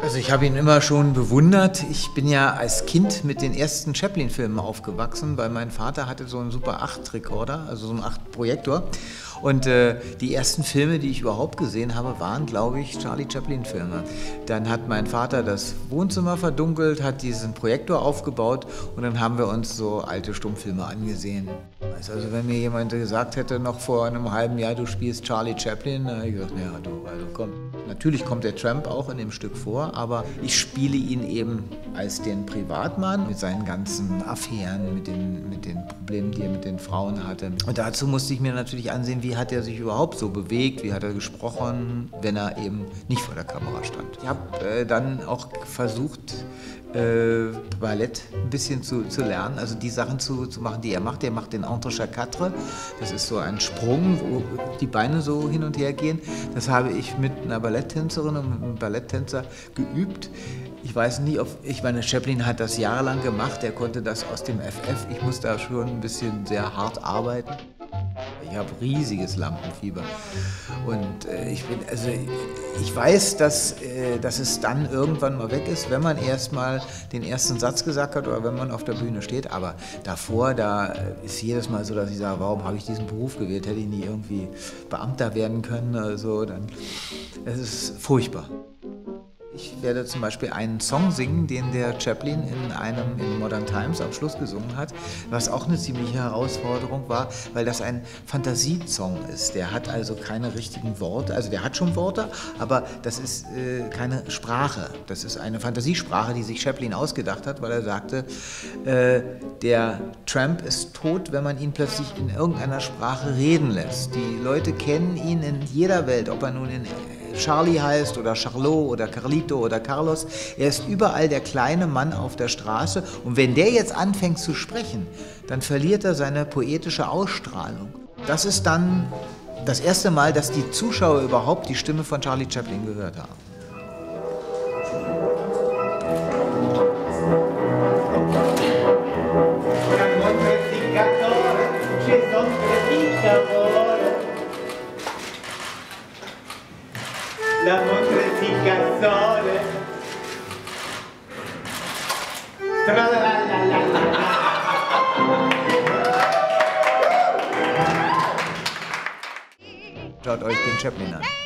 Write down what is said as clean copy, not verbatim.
Also ich habe ihn immer schon bewundert. Ich bin ja als Kind mit den ersten Chaplin-Filmen aufgewachsen, weil mein Vater hatte so einen Super 8-Rekorder, also so einen 8-Projektor. Und die ersten Filme, die ich überhaupt gesehen habe, waren, glaube ich, Charlie Chaplin-Filme. Dann hat mein Vater das Wohnzimmer verdunkelt, hat diesen Projektor aufgebaut und dann haben wir uns so alte Stummfilme angesehen. Also wenn mir jemand gesagt hätte, noch vor einem halben Jahr, du spielst Charlie Chaplin, dann hätte ich gesagt, ja du, also komm. Natürlich kommt der Tramp auch in dem Stück vor, aber ich spiele ihn eben als den Privatmann mit seinen ganzen Affären, mit den Problemen, die er mit den Frauen hatte. Und dazu musste ich mir natürlich ansehen, wie hat er sich überhaupt so bewegt, wie hat er gesprochen, wenn er eben nicht vor der Kamera stand. Ich habe dann auch versucht, Ballett ein bisschen zu lernen, also die Sachen zu machen, die er macht. Er macht den Entre Quatre. Das ist so ein Sprung, wo die Beine so hin und her gehen. Das habe ich mit einer Balletttänzerin und einem Balletttänzer geübt. Ich weiß nicht, ich meine, Chaplin hat das jahrelang gemacht, er konnte das aus dem FF. Ich muss da schon ein bisschen sehr hart arbeiten. Ich habe riesiges Lampenfieber und ich weiß, dass es dann irgendwann mal weg ist, wenn man erst mal den ersten Satz gesagt hat oder wenn man auf der Bühne steht. Aber davor, da ist jedes Mal so, dass ich sage, warum habe ich diesen Beruf gewählt? Hätte ich nie irgendwie Beamter werden können oder so? Es ist furchtbar. Ich werde zum Beispiel einen Song singen, den der Chaplin in Modern Times am Schluss gesungen hat, was auch eine ziemliche Herausforderung war, weil das ein Fantasiesong ist. Der hat also keine richtigen Worte, also der hat schon Worte, aber das ist keine Sprache. Das ist eine Fantasiesprache, die sich Chaplin ausgedacht hat, weil er sagte, der Tramp ist tot, wenn man ihn plötzlich in irgendeiner Sprache reden lässt. Die Leute kennen ihn in jeder Welt, ob er nun in Charlie heißt oder Charlot oder Carlito oder Carlos. Er ist überall der kleine Mann auf der Straße und wenn der jetzt anfängt zu sprechen, dann verliert er seine poetische Ausstrahlung. Das ist dann das erste Mal, dass die Zuschauer überhaupt die Stimme von Charlie Chaplin gehört haben. La montreticasole. Schaut euch den Chaplin an.